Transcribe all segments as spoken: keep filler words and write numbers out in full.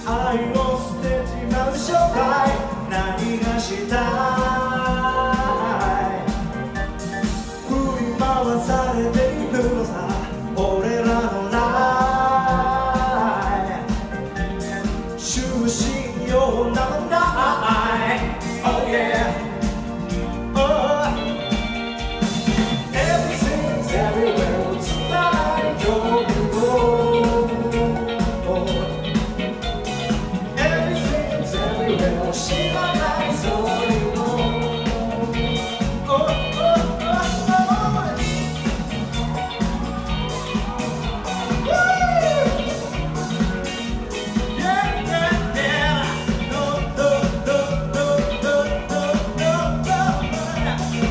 愛を捨てちまう将来何がしたい振り回されていくのさ俺らのライフ終身用なのない Oh yeah Oh Everything's everywhere tonight You're the goal Everything's everywhere 知らないそういうの Oh oh oh oh Woo Yeah yeah yeah No no no no no no no no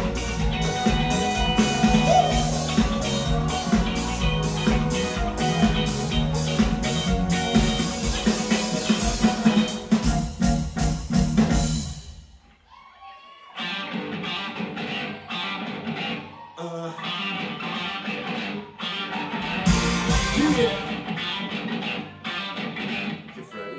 Uh, yeah. You ready?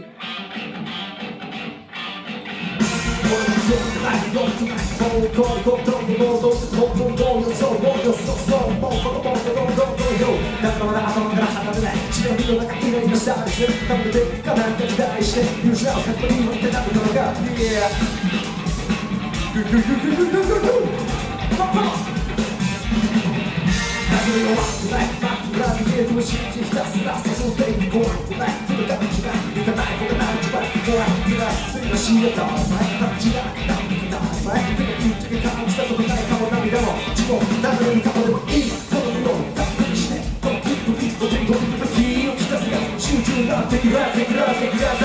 Yeah. それがワックライフバック裏にゲームを信じひたすら誘っていく怖くないその形がいかないことなんじゃない怖いつらいついのしやったお前たちがなんでだお前手がぶっちゃけ感じたことないかも涙も自分誰にかもでもいいこの世をたっぷりしてこのキックキックを手に取り気を利かせが集中なんてギラギラギラギラ